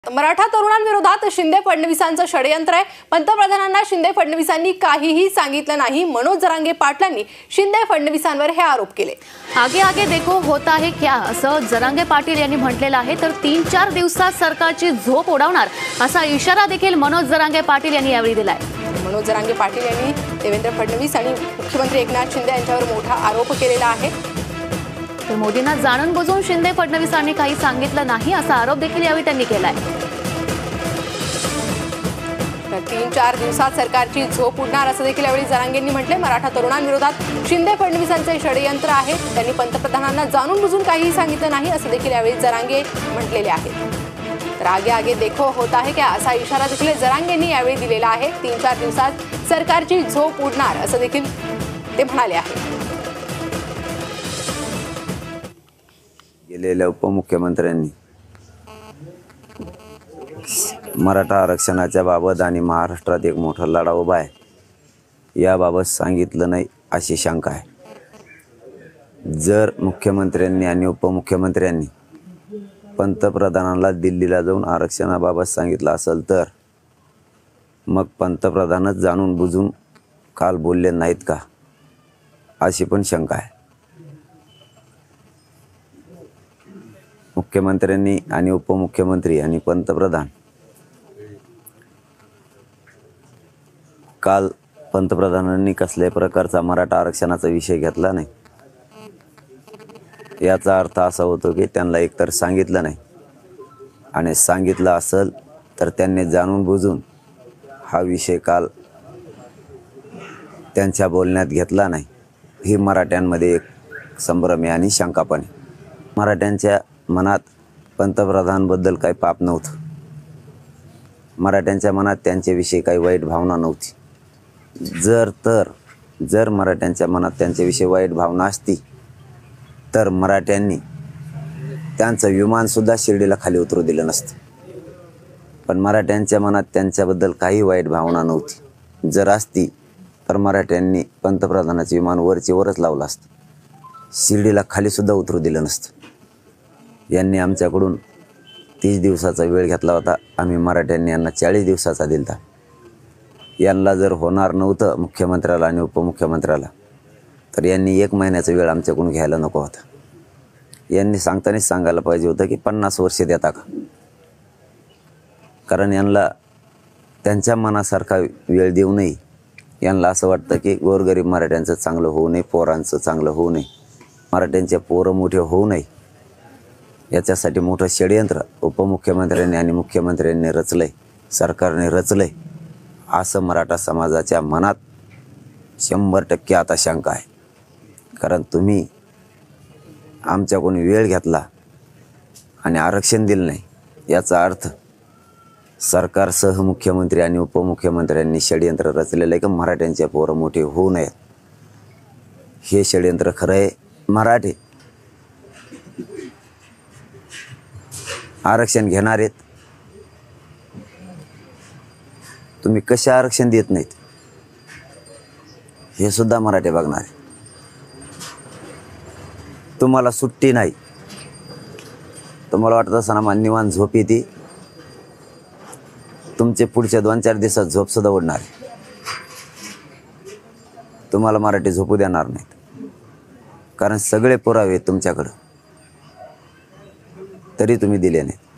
मराठा तरुणांविरोधात शिंदे फडणवीसांचं षडयंत्र आहे। पंतप्रधानांना शिंदे फडणवीसांनी काहीही सांगितलं नाही। मनोज जरांगे पाटलांनी शिंदे फडणवीसांवर हे आरोप केले। आगे आगे देखो होता है क्या असं जरांगे पाटील यांनी म्हटलेलं आहे। तर 3-4 दिवसात सरकारची झोप उडवणार असा इशारा देखील मनोज जरांगे पाटील यांनी यावेळी दिलाय। मनोज जरांगे पाटील यांनी देवेंद्र फडणवीस आणि मुख्यमंत्री एकनाथ शिंदे यांच्यावर मोठा आरोप केलेला आहे। तर मोदींना जाणून बुजून शिंदे फडणवीसांनी काही सांगितलं नाही असा आरोप देखील यावेळी त्यांनी केलाय। 3-4 दिवसात सरकारची झोप उडणार असं देखील यावेळी जरांगेंनी म्हटले। मराठा तरुणांविरोधात शिंदे फडणवीसांचे षडयंत्र आहे। त्यांनी पंतप्रधानांना जाणून बुजून काहीही सांगितलं नाही असं देखील यावेळी जरांगे म्हटलेले आहेत। तर आगे आगे देखो होता है क्या असा इशारा देखील जरांगेंनी यावेळी दिलेला आहे। 3-4 दिवसात सरकारची झोप उडणार असं देखील ते म्हणाले आहेत। गेलेल्या उपमुख्यमंत्र्यांनी मराठा आरक्षणाच्या बाबत आणि महाराष्ट्रात एक मोठा लढा उभा आहे याबाबत सांगितलं नाही अशी शंका आहे। जर मुख्यमंत्र्यांनी आणि उपमुख्यमंत्र्यांनी पंतप्रधानांना दिल्लीला जाऊन आरक्षणाबाबत सांगितलं असेल तर मग पंतप्रधानच जाणून बुजून काल बोलले नाहीत का अशी पण शंका आहे। मुख्यमंत्र्यांनी आणि उपमुख्यमंत्री आणि पंतप्रधान काल पंतप्रधानांनी कसल्याही प्रकारचा मराठा आरक्षणाचा विषय घेतला नाही। याचा अर्थ असा होतो की त्यांना एकतर सांगितलं नाही आणि सांगितलं असेल तर त्यांनी जाणून बुजून हा विषय काल त्यांच्या बोलण्यात घेतला नाही। ही मराठ्यांमध्ये एक संभ्रम आहे आणि शंका पण आहे। मराठ्यांच्या मनात पंतप्रधानांबद्दल काही पाप नव्हतं। मराठ्यांच्या मनात त्यांच्याविषयी काही वाईट भावना नव्हती। जर मराठ्यांच्या मनात त्यांच्याविषयी वाईट भावना असती तर मराठ्यांनी त्यांचं विमानसुद्धा शिर्डीला खाली उतरू दिलं नसतं। पण मराठ्यांच्या मनात त्यांच्याबद्दल काही वाईट भावना नव्हती। जर असती तर मराठ्यांनी पंतप्रधानाचं विमान वरचे वरच लावलं असतं, शिर्डीला खालीसुद्धा उतरू दिलं नसतं। यांनी आमच्याकडून 30 दिवसाचा वेळ घेतला होता। आम्ही मराठ्यांनी यांना 40 दिवसाचा दिला। यांना जर होणार नव्हतं मुख्यमंत्र्याला आणि उपमुख्यमंत्र्याला तर यांनी 1 महिन्याचा वेळ आमच्याकडून घ्यायला नको होता। यांनी सांगतानाच सांगायला पाहिजे होतं की 50 वर्ष देता का, कारण यांना त्यांच्या मनासारखा वेळ देऊ नये। यांना असं वाटतं की गोरगरीब मराठ्यांचं चांगलं होऊ नये, पोरांचं चांगलं होऊ नये, मराठ्यांचे पोरं मोठे होऊ नये याच्यासाठी मोठं षडयंत्र उपमुख्यमंत्र्यांनी आणि मुख्यमंत्र्यांनी रचलंय, सरकारने रचलंय असं मराठा समाजाच्या मनात 100% आता शंका आहे। कारण तुम्ही आमच्याकडून वेळ घेतला आणि आरक्षण दिलं नाही याचा अर्थ सरकारसह मुख्यमंत्री आणि उपमुख्यमंत्र्यांनी षडयंत्र रचलेलं आहे की मराठ्यांचे पोरं मोठे होऊ नयेत। हे षडयंत्र खरं आहे। मराठे आरक्षण घेणार आहेत, तुम्ही कसे आरक्षण देत नाहीत हे सुद्धा मराठे बघणार आहे। तुम्हाला सुट्टी नाही, तुम्हाला वाटत असताना मान्यवान झोप येते, तुमचे पुढच्या 2-4 दिवसात झोपसुद्धा उडणार आहे। तुम्हाला मराठी झोपू देणार नाहीत कारण सगळे पुरावे तुमच्याकडं, तरी तुम्ही दिले नाहीत।